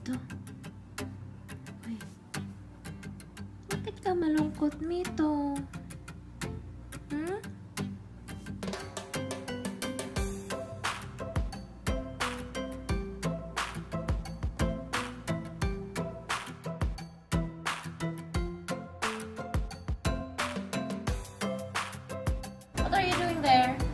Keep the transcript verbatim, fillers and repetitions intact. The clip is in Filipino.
Mito? Uy. Bakit ka malungkot, Mito? Hmm? What are you doing there?